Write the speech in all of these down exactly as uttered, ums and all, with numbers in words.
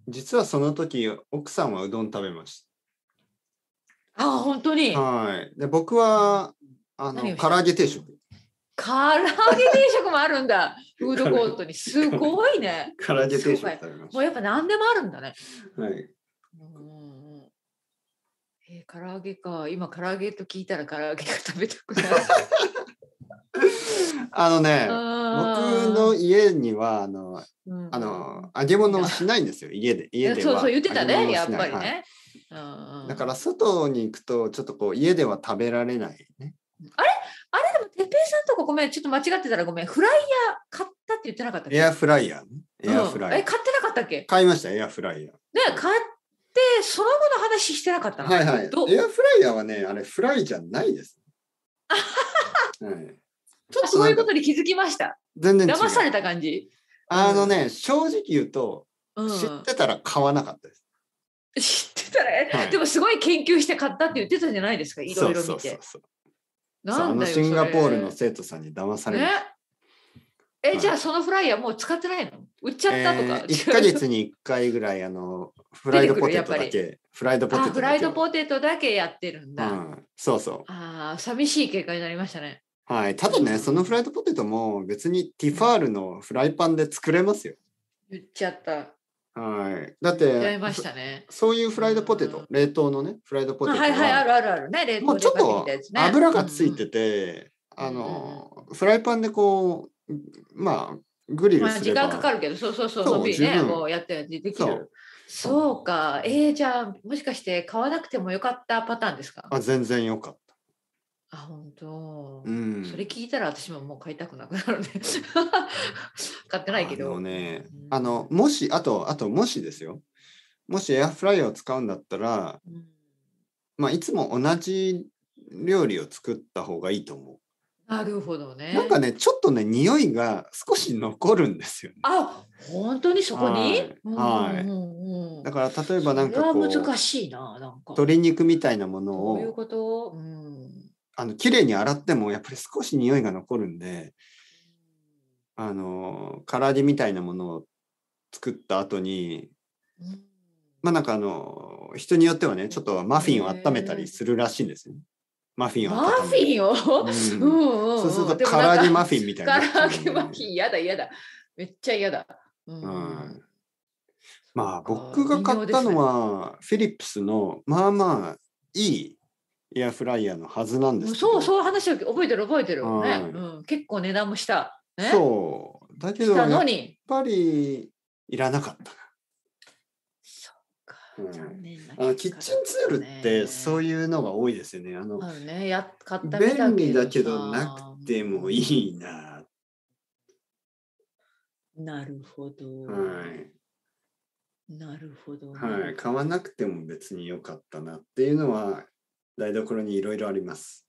実はその時、奥さんはうどん食べましあ、本当た。 に。 はい。で、僕は、あの、唐何をした揚げ定食。 唐揚げ定食もあるんだ。フードコートに。すごいね。 唐揚げ定食そうか食べましもうやっぱ何でもあるんだね。 た。はい。 うんうんえー、唐揚げか。今、唐揚げと聞いたら唐揚げが食べたくなる。 あのね、僕あの家には、あの、 ーうんうんあの、揚げ物をしないんですよ。家で。家ではそうそう言ってた揚げ物ね、やっをしない。はい。 ぱりね。うんうんだから外に行くと、ちょっとこう、家では食べられないね。 あれあれでも、てっぺいさんとこごめん、ちょっと間違ってたらごめん。フライヤー買ったって言ってなかったっけエアフライヤーね。エアフうん、 ライヤー。 え、買ってなかったっけ買いました、エアフライヤー。 ね、買って、その後の話してなかったな。 はいはい。 どエアフライヤーはね、あれフライじゃないです。はい、ちょっとなんかそういうことに気づきました。 全然違う。 騙された感じ。 あのね、正直言うと、 うん、 知ってたら買わなかったです。 知ってたら、 はいでもすごい研究して買ったって言ってたんじゃないですか、いろいろ見て。 そうそうそうそう。 なんだよ、 そうあのシンガポールのそ生徒さんに騙され。ねれました。 え、 はいじゃあそのフライヤーもう使ってないの売っちゃったとか。 えー、いっかげつにいっかいぐらいあのフライドポテトだ出てくるやっけフライドポテあ、 トだけフライドポテトだけやってるんだ。 うん、そうそああ、寂しい結果になりましたね。 う。はい。ただね、 うんそのフライドポテトも別にティファールのフライパンで作れますよ。 言っちゃった。 はい。だっ言っちゃいて、 ましたね。 そういうフライドポテト、 うん冷凍のね、フライドポテトは、 はいはい、あるあるあるね。冷もうちょっ凍でかけみとたやつね。 油がついてて。 て、 うんあの、フライパンでこう、まあ、グリルまあ時すれば、 間かかるけど、そうそうそう、 そうのびりね、 十分もうやってできそうる。そうか。えー、じゃあ、もしかして買わなくてもよかったパターンですかあ、全然よかった。 あ、本当。 うん。 それ聞いたら私ももう買いたくなくなるね。買ってないけあのど。 ね、 うんあの、もし、あと、あと、もしですよ。もしエアフライヤーを使うんだったら、 うんまあ、いつも同じ料理を作った方がいいと思う。 なるほどね。 なんかね、ちょっとね、匂いが少し残るんですよね。 あ、本当にそこにはいはいうんうんだから例えばなんかそれはこう難しいな、なんか。 鶏肉みたいなものどういうをことうん。 あの綺麗に洗ってもやっぱり少し匂いが残るんで、あの唐揚げみたいなものを作った後に、 うんまあなんかあの人によってはね、ちょっとマフィンを温めたりするらしいんですよね。マフィンをマ温める。 フィンを、 うんうんうんそうするとでもなんか唐揚げマフィンみたいになっちゃうんで唐揚げマフィン、やだやだ。めっちゃ嫌だ。うんはいまあか僕が買ったの微妙はフィリップスのまあまあいいエアフライヤーのはずなんですけど。 そう、そういう話を覚えてる覚えてる。ねはいうん、結構値段もした。ね、 そう。だけしたどやっのに。 ぱりいらなかったそうか、 うん残念なな。あの結果キッチンツールってそうう。 いうのが多いですよね。あのあるね、や買ったみた便利けどさだけどなくてもいいな。 なるほど。 はい。 なるほど、ね。 はい。買わなくても別に良かったなっていうのは台所にいろいろあります。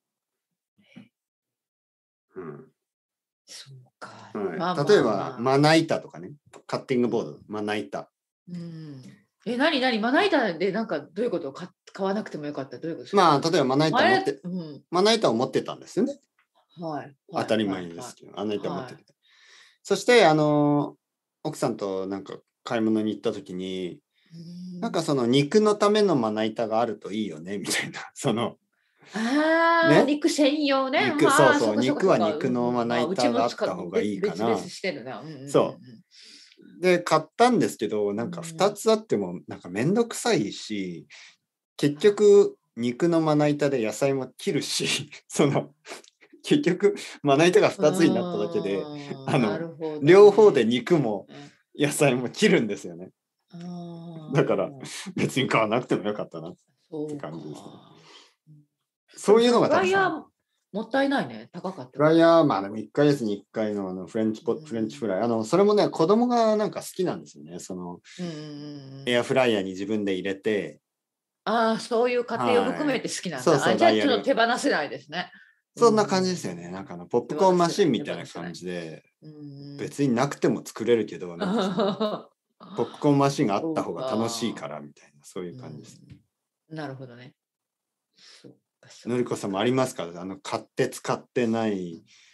うんそうか。 はいまあまあ例えば、 まあまな板とかね。カッティングボード、まな板。 うん。え、なになにまな板でなんかどういうこと買買わなくてもよかったどういうことですかまあ、例えばまな板持って、 うん。 まな板を持ってたんですよね。 はい。 当たり前ですけど、あの板持ってて。 はいそして、あの、奥さんとなんか買い物に行った時に、 うんなんかその肉のためのまな板があるといいよね、みたいな。その、 ああ、 ね肉専用ね。 肉、 まあ、 そうそう、 こそこ肉はそこ肉のまなうんうんまあうち板があっも使うた方がいいか別な。 々してるな。うんうんうんうんそうで、買ったんですけど、なんかうんふたつあってもなんかめんどくさいし、結局肉のまな板で野菜も切るし、その、結局まな板がふたつになっただけで、 うんあのなるほどね両方で肉も野菜も切るんですよね。 あーだから別に買わなくてもよかったなって感じですね。 そそういうのがフたくさん。 ライヤーもったいないね。高かった。 フライヤー、まあ、いっかげつにいっかいのあのフレンチポフレンチフライ。あの、それもね、子供がなんか好きなんですよね。その、 うんうんうんエアフライヤーに自分で入れて、 ああ、そういう過程を含めて好きなんだ。 はいそうそうあじゃあダイヤルちょっと手放せないですね。 そんな感じですよね。なんかあの、ポップコーンマシンみたいな感じで、 うん別になくても作れるけど、なんかそのポップコーンマシンがあった方が楽しいからみたいな、そういう感じですね。 うんなるほどね。そうかそうかのりこさんもありますかあの、買って使ってない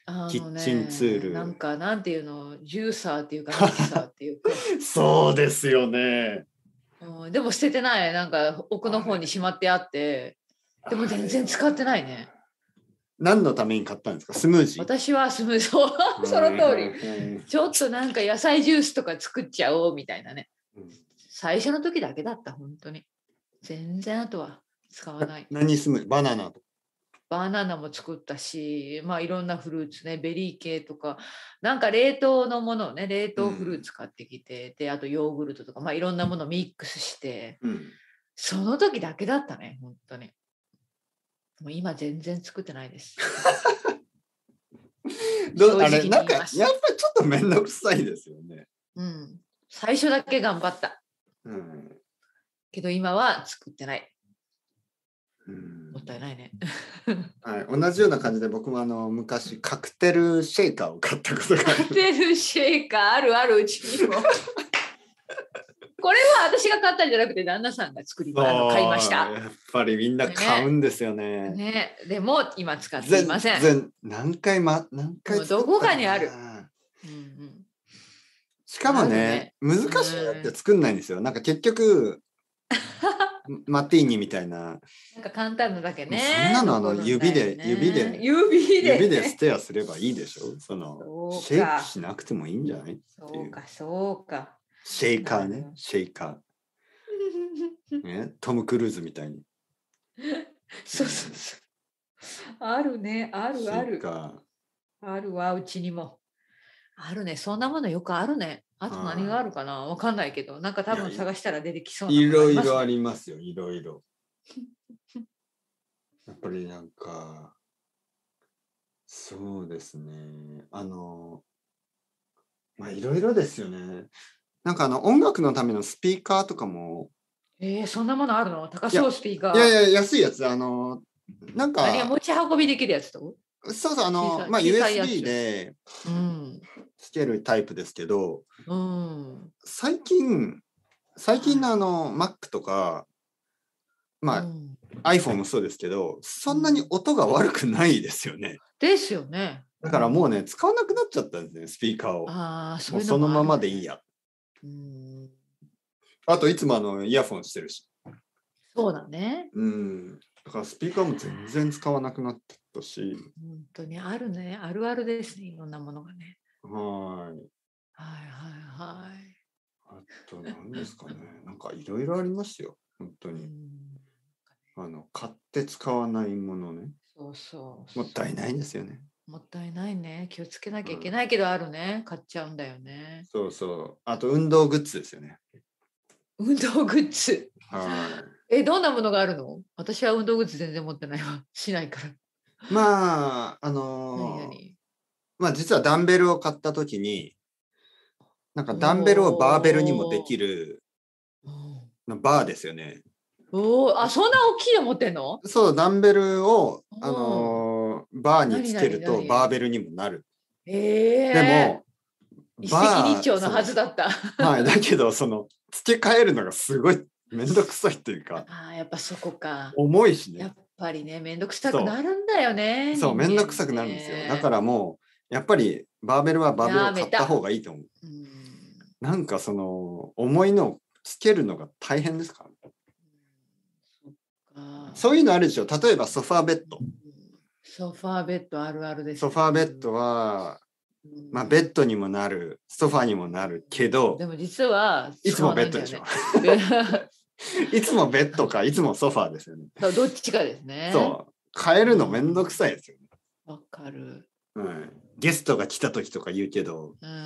あのキッチンツーね、なんル。 か、なんていうの、ジューサーっていうか、ミキサーっていうか、 そうですよね。 うん、でも捨ててない。なんか、奥の方にしまってあって、でも全然使ってないね。 何のために買ったんですか？スムージー。 私はスムーズをその通り。ちょっとなんか野菜ジュースとか作っちゃおうみたいなね。最初の時だけだった、本当に。全然あとは使わない。 何スムージー？バナナとか。 バナナも作ったし、まあいろんなフルーツね、ベリー系とか、なんか冷凍のものをね、冷凍フルーツ買ってきて、うん、で、あとヨーグルトとか、まあいろんなものをミックスして、うん、その時だけだったね、本当に。もう今全然作ってないです。 どあれなんかやっぱりちょっとめんどくさいですよね。 うん。最初だけ頑張った。うん。けど今は作ってない。うん、もったいないね。 はい、同じような感じで僕もあの昔カクテルシェイカーを買ったことがある。 カクテルシェイカーあるあるうちにも。これは私が買ったんじゃなくて旦那さんが作りあの買いました。 やっぱりみんな買うんですよね。 ね。ねでも今使っていません。 全然何回ま何回どこかにある。うんうん、 しかもね、ね難しいなって作んないんですよ。なんか結局マティーニみたいな。 なんか簡単なだけね。 そんなのあの指で、ね、指で指で指でステアすればいいでしょ。そのシェイクしなくてもいいんじゃない？ そうかそうか。 シェイカーね、シェイカー。ね、トム・クルーズみたいに。 そうそうそう。あるね、あるある。あるわ、うちにも。あるね、そんなものよくあるね。あと何があるかな、わかんないけど、なんか多分探したら出てきそうな、ね。 いろいろありますよ、いろいろ。やっぱりなんか、そうですね。あの、まあいろいろですよね。なんかあの音楽のためのスピーカーとかも。 えー、そんなものあるの？高そうスピーカー。 いやいや、安いやつ。あの、なんか。 何が持ち運びできるやつと？ そうそう、あの、まあ ユーエスビー でつけるタイプですけど、うん、最近、最近のあの Mac とか、まあ、うん、iPhone もそうですけど、そんなに音が悪くないですよね。 ですよね。 だからもうね、使わなくなっちゃったんですね、スピーカーを。あ、そういうのもあるね、もうそのままでいいや。うん、あといつもあのイヤフォンしてるし。 そうだね。 うん。だからスピーカーも全然使わなくなったし。 本当にあるね。あるあるですね。いろんなものがね。 はい。はいはいはい。 あと何ですかね。なんかいろいろありますよ。本当に。あの買って使わないものね。 そうそう。 もったいないんですよね。 もったいないね。気をつけなきゃいけないけどあるね。買っちゃうんだよね。 そうそう。あと運動グッズですよね。 運動グッズ。 はい。 え、どんなものがあるの？私は運動グッズ全然持ってないわ。しないから。 まあ、あのー、何々まあ実はダンベルを買ったときに、なんかダンベルをバーベルにもできるバーですよね。 おお、あ、そんな大きいの持ってんの？ そう、ダンベルを、あのー、バーにつけるとバーベルにもなる。 えー、 でも、 一石二鳥のはずだった。 はい、だけど、その、付け替えるのがすごいめんどくさいっていうか。 ああ、やっぱそこか。 重いしね。 やっぱりね、めんどくさくなるんだよね。 そう、めんどくさくなるんですよ。だからもう、やっぱりバーベルはバーベルを買った方がいいと思う。うん、なんかその、重いのをつけるのが大変ですから、ね。そういうのあるでしょ。例えばソファーベッド。 ソファーベッドあるあるです、 ね。ソファーベッドは、まあベッドにもなる、ソファーにもなるけど、 でも実はいつもベッドでしょ。いつもベッドか、いつもソファーですよね。 どっちかですね。 そう。変えるのめんどくさいですよね。 わかる。 うん。ゲストが来た時とか言うけど、うん、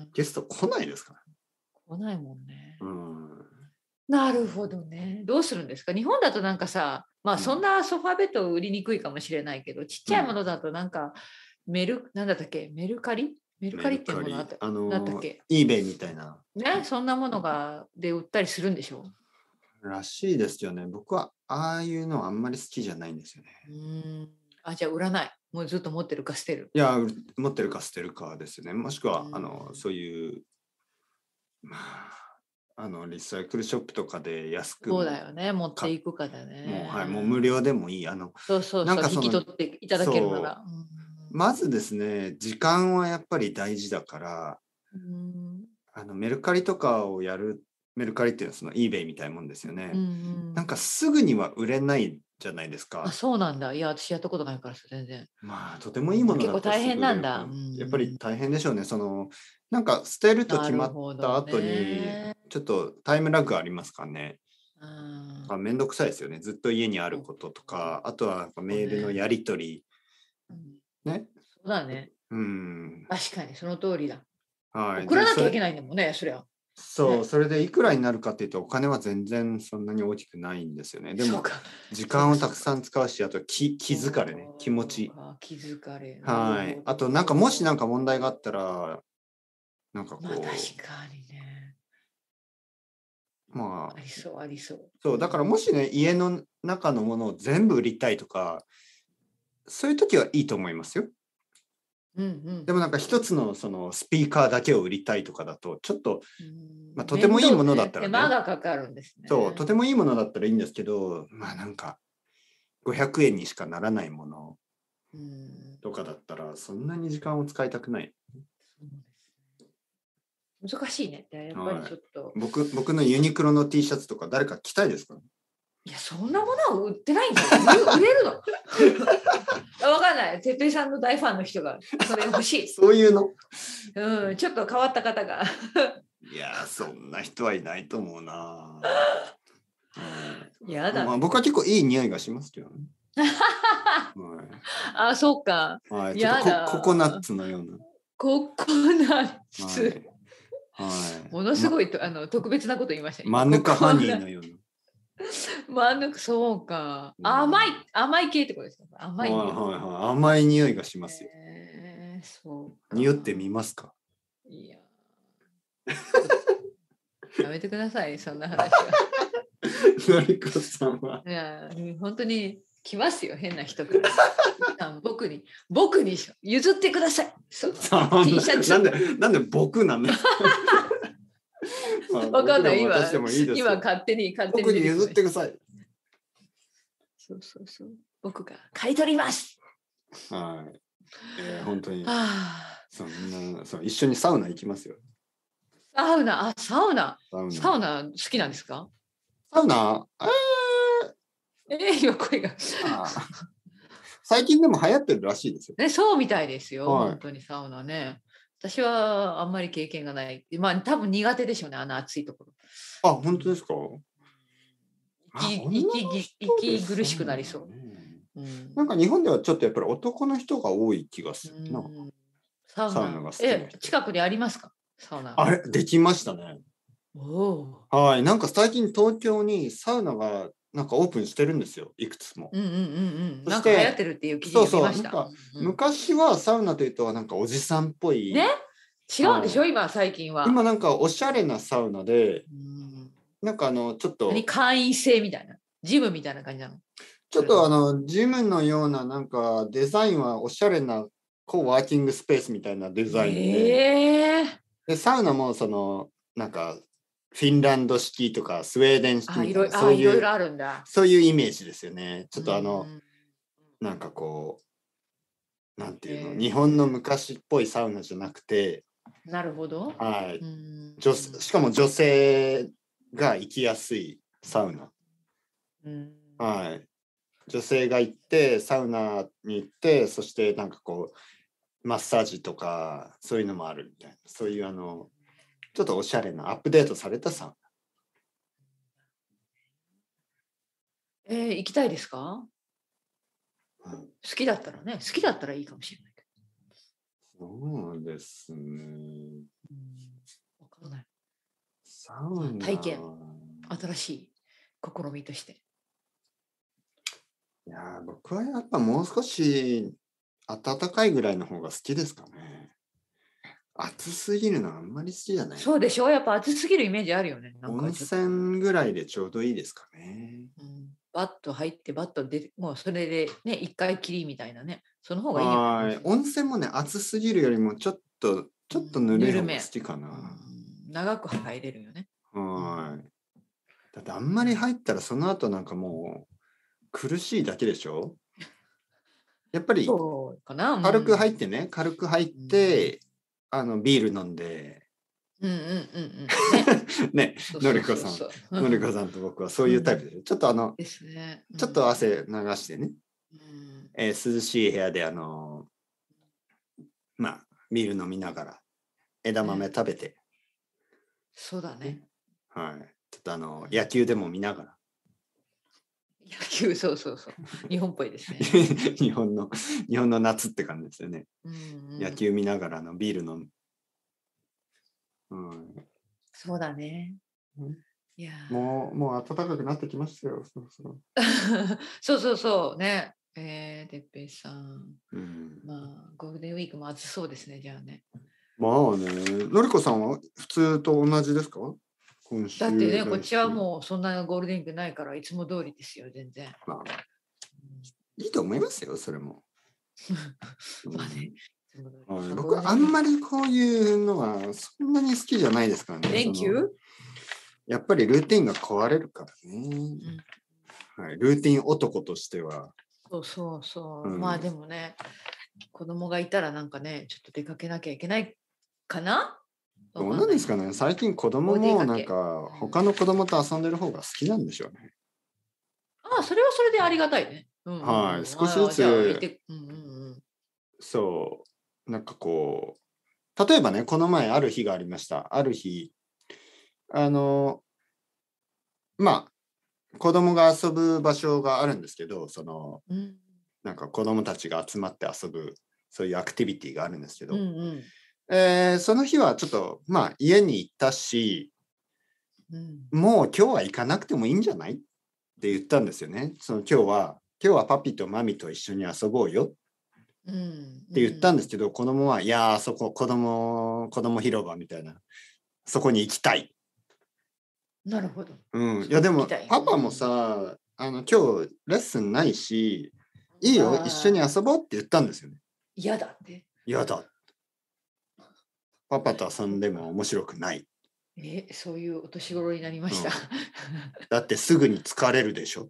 ゲスト来ないですから。 来ないもんね。うん。なるほどね。どうするんですか？日本だとなんかさ、まあそんなソファーベッド売りにくいかもしれないけど、ちっちゃいものだとなんかメル、なんだったっけ？メルカリ？メルカリっていうものあった、あのー、だったっけ？ eBay みたいな。 ね、そんなものがで売ったりするんでしょう？らしいですよね。僕はああいうのはあんまり好きじゃないんですよね。 うん。あ、じゃあ売らない。もうずっと持ってるか捨てる。 いや、持ってるか捨てるかですよね。もしくは、あの、そういう、まあ、あのリサイクルショップとかで安くそうだよね、持っていくかだね。 もう、はい、もう無料でもいい。あのそうそうそう、なんかその引き取っていただけるなら。 まずですね、時間はやっぱり大事だから、うん、あのメルカリとかをやる、メルカリっていうのはその eBay みたいなもんですよね。うんうん、なんかすぐには売れないじゃないですか。 あ、そうなんだ。いや、私やったことないから全然。 まあとてもいいものだったらすぐ売れる。結構大変なんだ。うん、やっぱり大変でしょうね。そのなんか捨てると決まった後に、ちょっとタイムラグありますかね。あ、めんどくさいですよね。ずっと家にあることとか、あとはメールのやり取り。ね。 そうだね。うん。確かにその通りだ。はい。送らなきゃいけないんだもんね、そりゃ。 そう、ね、それでいくらになるかっていうと、お金は全然そんなに大きくないんですよね。でも、時間をたくさん使うし、あと気気疲れね、気持ち。 気疲れ。 はい。あと、なんかもしなんか問題があったら、なんかこう。まあ、確かにね。 まあ、 ありそうありそう。 そう、だからもしね、家の中のものを全部売りたいとか、そういう時はいいと思いますよ。うんうん、でもなんか一つのそのスピーカーだけを売りたいとかだとちょっと、まあ、とてもいいものだったらね、 手間がかかるんですね。 そう、とてもいいものだったらいいんですけど、まあなんかごひゃくえんにしかならないものとかだったらそんなに時間を使いたくない。 難しいね。やっぱりちょっと、はい、 僕僕のユニクロの T シャツとか誰か着たいですか？ いや、そんなものは売ってないんだよ。売れるのわかんない。てっぺいさんの大ファンの人がそれ欲しい。 そういうの、 うん、ちょっと変わった方が。 いや、そんな人はいないと思うな。 うん、やだ、ね。 まあ、僕は結構いい匂いがしますけどね。 はい、あ、そうか。 はい、ちょっと コ, ココナッツのような。 ココナッツ。はい。はい、ものすごい、ま、あの特別なこと言いました。 マヌカハニーのような。 マヌカ、そうか。甘い、甘い系ってことですか？甘い匂い。はいはいはい、甘い匂いがしますよ。 えー、そう匂ってみますか？ いや。やめてください、そんな話は。 のりこさんは。 いや、本当に来ますよ、変な人から。僕に、僕に譲ってください。その T シャツ。 なんで、なんで僕なんですか？ わかんない、今、今勝手に、勝手に。 僕に譲ってください。 そうそうそう。僕が買い取ります。 はい。えー、本当に。そんな、そう、一緒にサウナ行きますよ。 サウナ、あ、サウナ。サウナ、サウナ好きなんですか？ サウナ、 えー、えー、今声が。 最近でも流行ってるらしいですよ。 ね、そうみたいですよ、はい、本当にサウナね。私はあんまり経験がない。まあ多分苦手でしょうね、あの暑いところ。 あ、本当ですか？ 息息苦しくなりそう。 うん、なんか日本ではちょっとやっぱり男の人が多い気がするな。 サウナ、サウナが好きな人。え、近くにありますか？サウナ。 あれ、できましたね。おはい、なんか最近東京にサウナがなんかオープンしてるんですよ、いくつも。 うんうんうんうん。なんか流行ってるっていう記事を見ました。 そうそう、なんか昔はサウナというとなんかおじさんっぽい。 ね、違うんでしょ、はい、今最近は。 今なんかおしゃれなサウナで、なんかあのちょっと会員制みたいな、ジムみたいな感じなの。 ちょっとあのジムのようななんかデザインはおしゃれなコーワーキングスペースみたいなデザインで、えー、でサウナもそのなんかフィンランド式とかスウェーデン式みたいな、 そういういろいろあるんだ。 そういうイメージですよね。ちょっとあのなんかこうなんていうの、えー、日本の昔っぽいサウナじゃなくて、 なるほど。 はい。女しかも女性が行きやすいサウナ。うんはい。女性が行ってサウナに行ってそしてなんかこうマッサージとかそういうのもあるみたいな、そういうあのちょっとおしゃれなアップデートされたサウナ。えー、行きたいですか？うん、好きだったらね、好きだったらいいかもしれないけど。そうですね。うん、 わかんない。 サウナ体験、新しい試みとして。 いや僕はやっぱもう少し暖かいぐらいの方が好きですかね。暑すぎるのはあんまり好きじゃない。 そうでしょ、やっぱ暑すぎるイメージあるよね。 なんか温泉ぐらいでちょうどいいですかね。 うん、バッと入ってバッと出て、もうそれでね一回きりみたいなね、その方がいいよね。 はい、温泉もね暑すぎるよりもちょっとちょっとぬるい方が好きかな。うん、 長く入れるよね。 はい。だってあんまり入ったらその後なんかもう苦しいだけでしょ。 やっぱりそうかな、 軽く入ってね、軽く入って、うん、あのビール飲んで、 うんうんうんうんね、のりこさん、のりこさんと僕はそういうタイプで、うん、ちょっとあの、 ですね、うん、 ちょっと汗流してね、 うんえー、涼しい部屋であのまあビール飲みながら枝豆食べて、ね、 そうだね、 はい、ちょっとあの野球でも見ながら、 野球、そうそうそう、日本っぽいですね。 日本の日本の夏って感じですよね。 うんうん、 野球見ながらのビール飲む。うん、 そうだね。いやもうもう暖かくなってきましたよ。そうそうそうそうそうね。えー、てっぺいさん、 うん、 まあゴールデンウィークも暑そうですね、じゃあね。 まあね、のりこさんは普通と同じですか？今週だってね、こっちはもうそんなゴールデンウィークないからいつも通りですよ、全然。 まあ、いいと思いますよ、それも。 まあね、 うん、僕はあんまりこういうのはそんなに好きじゃないですからね。 連休？ やっぱりルーティンが壊れるからね。うん、はい、ルーティン男としては。 そうそうそう。うん、まあでもね、子供がいたらなんかね、ちょっと出かけなきゃいけないかな？ どうなんですかね。最近子供もなんか他の子供と遊んでる方が好きなんでしょうね。 ああ、それはそれでありがたいね。うんうん、 はい、少しずつ、 うんうんうん、 そう、なんかこう、例えばね、この前ある日がありました。ある日、あの、まあ、子供が遊ぶ場所があるんですけど、その、うん、なんか子供たちが集まって遊ぶ、そういうアクティビティがあるんですけど、うんうん、えー、その日はちょっと、まあ、家に行ったし、うん、もう今日は行かなくてもいいんじゃないって言ったんですよね。その今日は、今日はパピとマミと一緒に遊ぼうよって言ったんですけど、うん、子供は、いやー、そこ、子供、子供広場みたいな、そこに行きたい。 なるほど。 うん。いや、でも、パパもさ、あの、今日レッスンないし、いいよ、一緒に遊ぼうって言ったんですよね。 嫌だって。 嫌だ。パパと遊んでも面白くない。 え、そういうお年頃になりました。うん、 だってすぐに疲れるでしょ。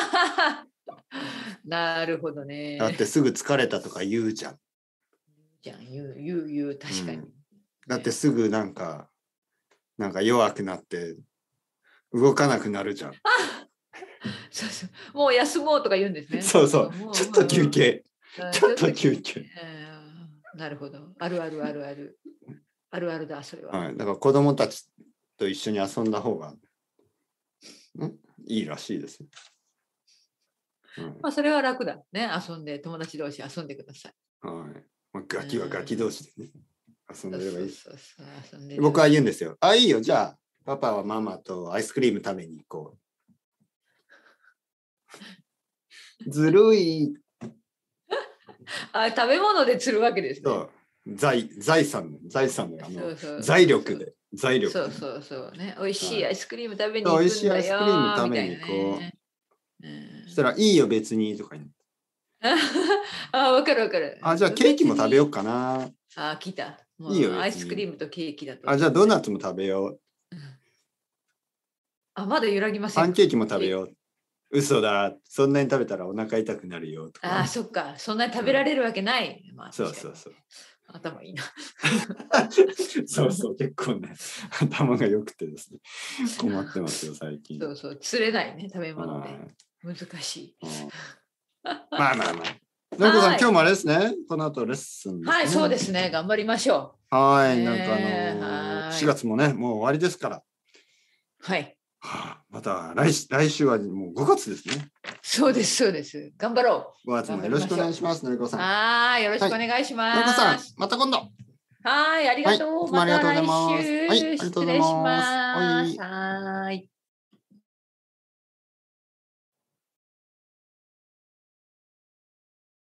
なるほどね。 だってすぐ疲れたとか言うじゃん。 じゃん、言う、言う、言う、確かに。うん、 だってすぐなんか、なんか弱くなって動かなくなるじゃん。 そうそう。もう休もうとか言うんですね。 そうそう。ちょっと休憩。ちょっと休憩。 なるほど。あるあるあるある。あるあるだ、それは。 はい。だから子供たちと一緒に遊んだ方が、ね、いいらしいです。 うん、まあそれは楽だね。遊んで、友達同士遊んでください。 はい。まあ、ガキはガキ同士でね、遊んでればいい。僕は言うんですよ。あ、いいよ。じゃあ、パパはママとアイスクリーム食べに行こう。ずるい。 あ、食べ物で釣るわけですね。 そう。財, 財産、財産のあの財力で、財力。 そうそうそうね。美味しいアイスクリーム食べに行くんだよ。美味しいアイスクリーム食べに行こう。ね、 そしたらいいよ別にとか言う。 あ、わかるわかる。 あ、じゃあケーキも食べようかな。 あ、来た。もういいよ。 アイスクリームとケーキだと。 あ、じゃあドーナツも食べよう。 あ、まだ揺らぎません。 パンケーキも食べよう。嘘だ。そんなに食べたらお腹痛くなるよとか。 あ、そっか。そんなに食べられるわけない。 うん、まあ、そうそうそう。 頭いいな。 そうそう、結構ね、頭が良くてですね、困ってますよ、最近。 そうそう、釣れないね、食べ物で。難しい。 まあまあまあ。のりこさん、今日もあれですね、この後レッスンですね。 はい、そうですね、頑張りましょう。はい、なんかあの、しがつもね、もう終わりですから。 はい。 はあ、また来来週はもうごがつですね。 そうです、そうです。頑張ろう。ごがつもよろしくお願いします、のりこさん。 はい、よろしくお願いします。 のりこさん、また今度。 はい、ありがとう。 はい、いつもありがとうございます。 はい、ありがとうございます。失礼します。はい。